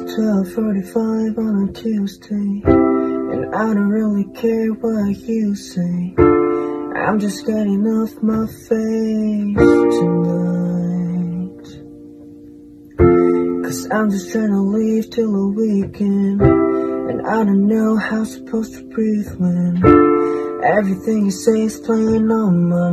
12:45 on a Tuesday, and I don't really care what you say. I'm just getting off my face tonight, 'cause I'm just trying to leave till the weekend, and I don't know how I'm supposed to breathe when everything you say is playing on my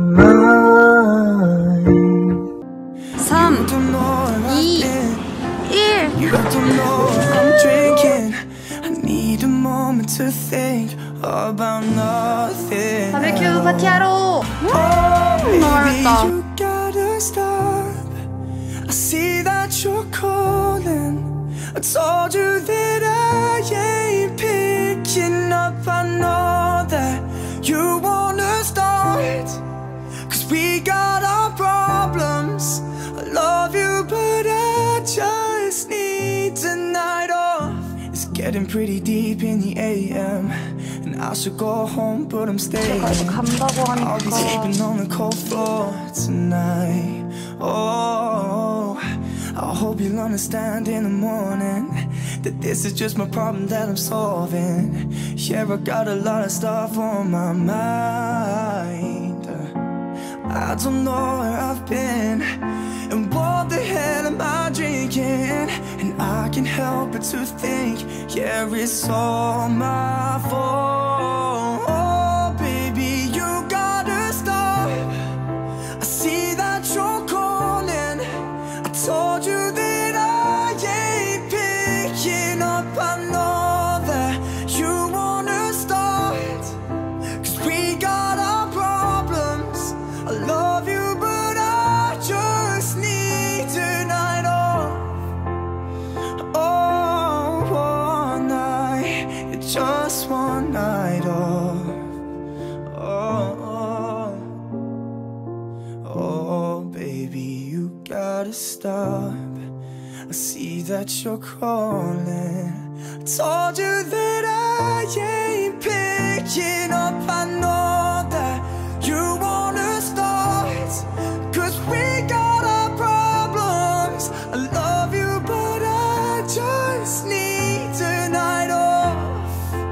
mind. 3, 2, 1. You don't know what I'm drinking. I need a moment to think about nothing. 바베큐 파티하러. Baby, 맛있다. you gotta stop. I see that you're calling. I told you that I ain't picking up. I know that you wanna start, 'cause we got our problems. I love you, but I just need tonight off. It's getting pretty deep in the AM, and I should go home, but I'm staying. 간다고 I'll be sleeping on the cold floor tonight. Oh, I hope you'll understand in the morning that this is just my problem that I'm solving. Yeah, I got a lot of stuff on my mind. I don't know where I've been, and what the hell am I drinking? And I can't help but to think, yeah, it's all my fault. Oh, baby, you gotta stop. I see that you're calling. I told you that I ain't picking up. I know that you wanna start, 'cause we got our problems. I love you, but I just need tonight off. Oh, one night, just one night off. Oh, oh, baby, you gotta stop. I see that you're calling. I told you that I ain't picking up. I know that you wanna start, 'cause we got our problems. I love you, but I just need tonight off.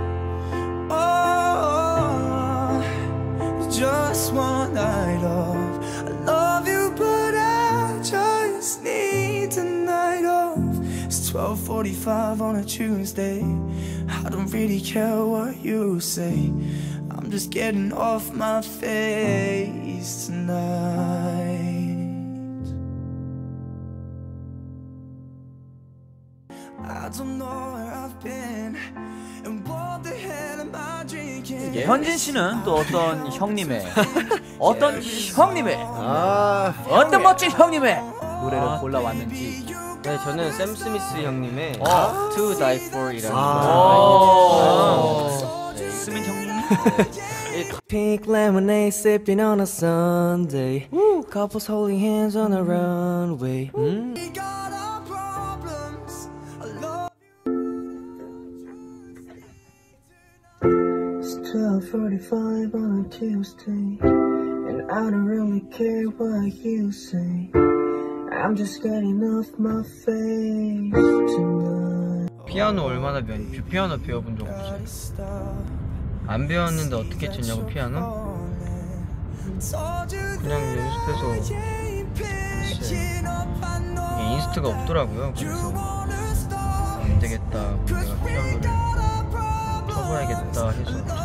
Oh, just one night off. I love you, but I just need tonight off. It's 12:45 on a Tuesday. I don't really care what you say. I'm just getting off my face tonight. I don't know where I've been, and what the hell am I drinking? 현진 씨는 또 어떤 형님의 어떤 멋진 형님의 노래를 골라왔는지. 네, 저는 샘 스미스 형님의 To Die For이라는 노래. 스민 형님. Pink lemonade sipping on a Sunday. Couples holding hands on the runway. We got our problems. I love It's 12:45 on a Tuesday, and I don't really care what you say. I'm just getting off my face tonight. 피아노 얼마나 피아노 배워본 적 없어요. 안 배웠는데 어떻게 치냐고 피아노? 그냥 연습해서 했어요. 이게 인스트가 없더라고요. 그래서 안 되겠다, 내가 피아노를 쳐봐야겠다 해서